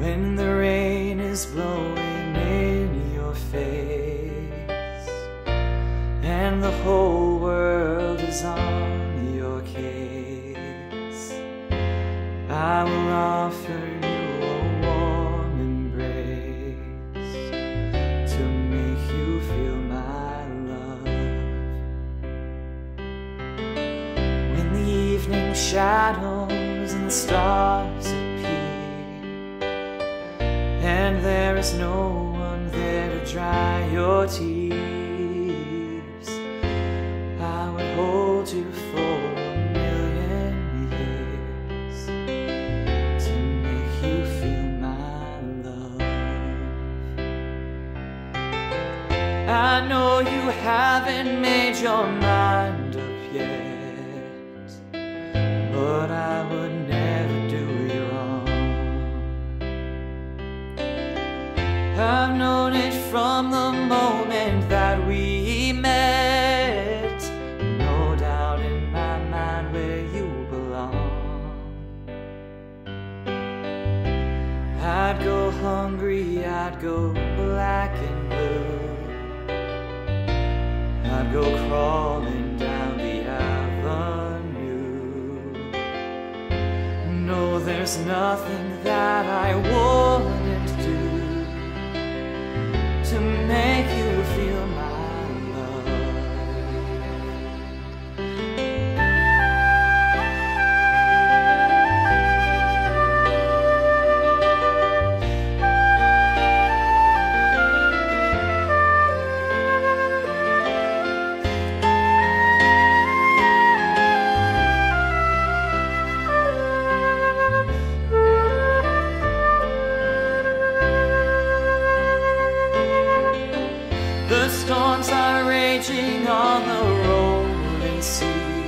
when the rain is blowing in your face and the whole world is on your case. I will offer you a warm embrace to make you feel my love. When the evening shadows and the stars and there is no one there to dry your tears, I would hold you for 1,000,000 years to make you feel my love. I know you haven't made your mind up yet, but I would never do you wrong. I've known it from the moment that we met. No doubt in my mind where you belong. I'd go hungry, I'd go black and blue, I'd go crawling down the avenue. No, there's nothing that I wouldn't do to make you feel my The storms are raging on the rolling sea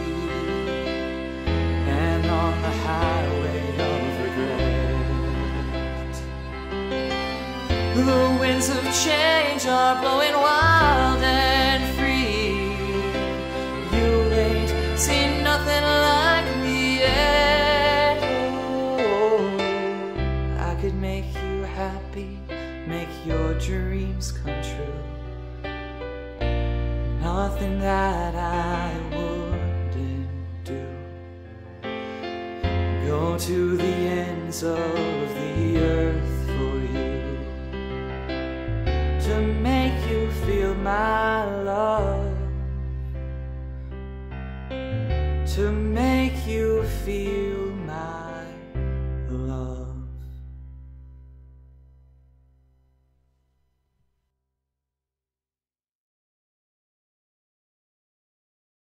and on the highway of regret. The winds of change are blowing wild and free. You ain't seen nothing like me yet. Oh, I could make you happy, make your dreams come true. Nothing that I wouldn't do. Go to the ends of the earth for you to make you feel my love, to make you feel